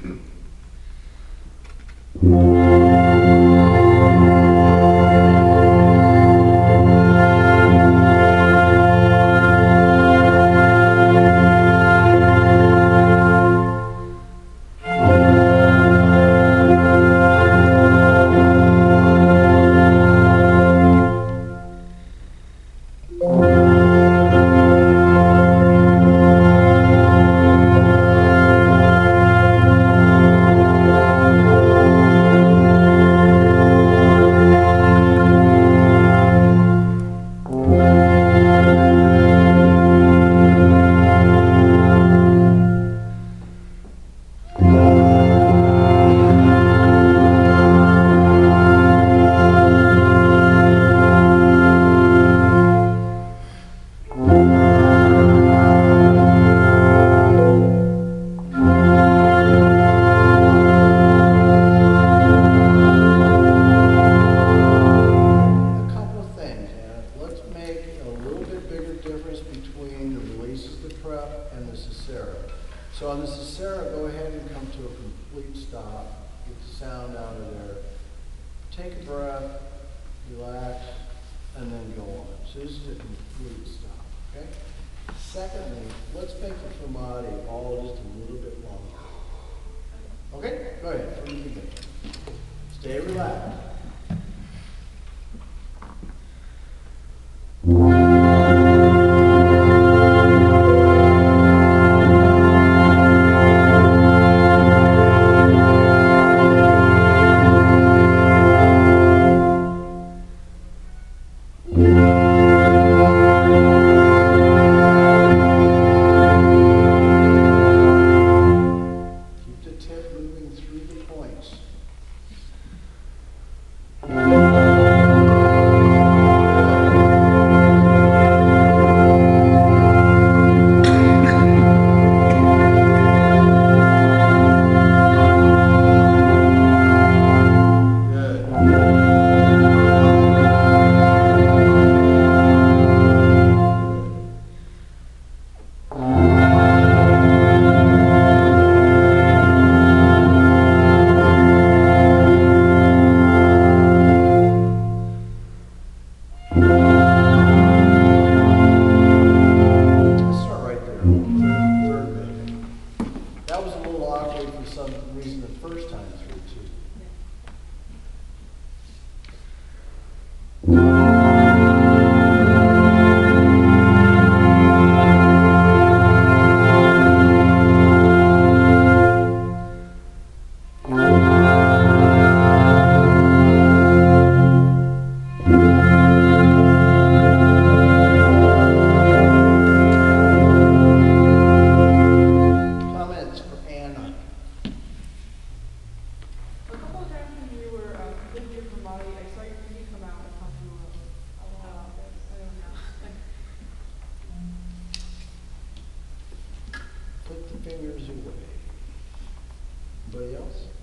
So on the Cicera, go ahead and come to a complete stop. Get the sound out of there. Take a breath, relax, and then go on. So this is a complete stop, okay? Secondly, let's make the fermati all just a little bit longer. Okay? Go ahead, from the beginning. Stay relaxed. For some reason the first time through too. Comments for Anna? Put the fingers away. Anybody else?